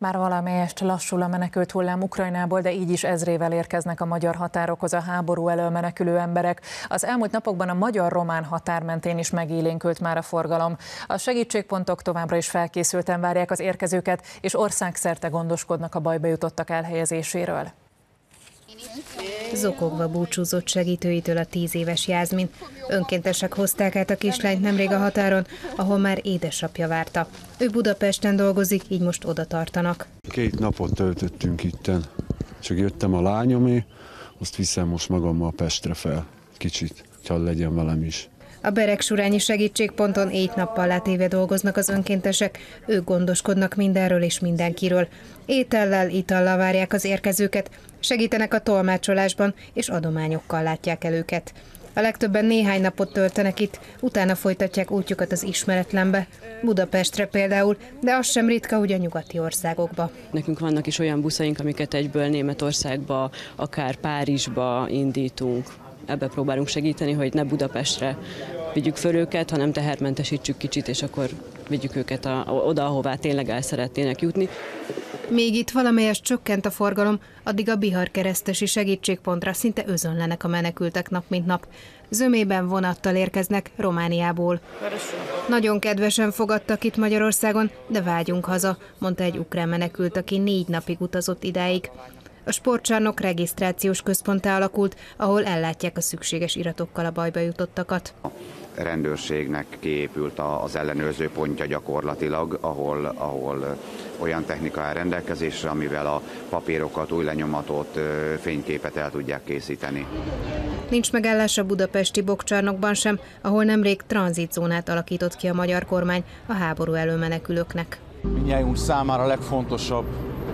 Már valamelyest lassul a menekült hullám Ukrajnából, de így is ezrével érkeznek a magyar határokhoz a háború elől menekülő emberek. Az elmúlt napokban a magyar-román határ mentén is megélénkült már a forgalom. A segítségpontok továbbra is felkészülten várják az érkezőket, és országszerte gondoskodnak a bajba jutottak elhelyezéséről. Zokogva búcsúzott segítőitől a 10 éves Jászmin. Önkéntesek hozták át a kislányt nemrég a határon, ahol már édesapja várta. Ő Budapesten dolgozik, így most oda tartanak. 2 napot töltöttünk itten, csak jöttem a lányomé, azt viszem most magammal Pestre fel, kicsit, hogy legyen velem is. A Beregsurányi segítségponton 4 nappal átéve dolgoznak az önkéntesek, ők gondoskodnak mindenről és mindenkiről. Étellel, itallal várják az érkezőket, segítenek a tolmácsolásban és adományokkal látják el őket. A legtöbben néhány napot töltenek itt, utána folytatják útjukat az ismeretlenbe, Budapestre például, de az sem ritka, hogy a nyugati országokba. Nekünk vannak is olyan buszaink, amiket egyből Németországba, akár Párizsba indítunk. Ebbe próbálunk segíteni, hogy ne Budapestre vigyük föl őket, hanem tehermentesítsük kicsit, és akkor vigyük őket oda, ahová tényleg el szeretnének jutni. Még itt valamelyest csökkent a forgalom, addig a Bihar-Keresztesi segítségpontra szinte özönlenek a menekültek nap mint nap. Zömében vonattal érkeznek Romániából. Nagyon kedvesen fogadtak itt Magyarországon, de vágyunk haza, mondta egy ukrán menekült, aki 4 napig utazott idáig. A sportcsarnok regisztrációs központtá alakult, ahol ellátják a szükséges iratokkal a bajba jutottakat. A rendőrségnek kiépült az ellenőrző pontja gyakorlatilag, ahol olyan technika áll rendelkezésre, amivel a papírokat, új lenyomatot, fényképet el tudják készíteni. Nincs megállás a budapesti bokcsarnokban sem, ahol nemrég tranzitzónát alakított ki a magyar kormány a háború elől menekülőknek. Mindnyájunk számára a legfontosabb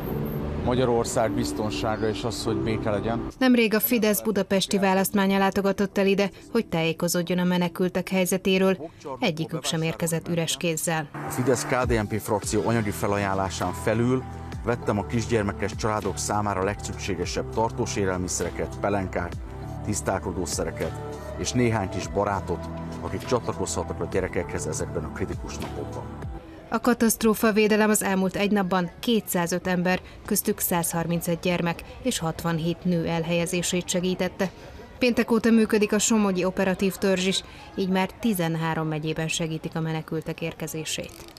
Magyarország biztonsága és az, hogy béke legyen. Nemrég a Fidesz budapesti választmánya látogatott el ide, hogy tájékozódjon a menekültek helyzetéről. Egyikük sem érkezett üres kézzel. A Fidesz-KDNP frakció anyagi felajánlásán felül vettem a kisgyermekes családok számára legszükségesebb tartós élelmiszereket, pelenkát, tisztálkodószereket és néhány kis barátot, akik csatlakozhatnak a gyerekekhez ezekben a kritikus napokban. A katasztrófavédelem az elmúlt 1 napban 205 ember, köztük 131 gyermek és 67 nő elhelyezését segítette. Péntek óta működik a somogyi operatív törzs is, így már 13 megyében segítik a menekültek érkezését.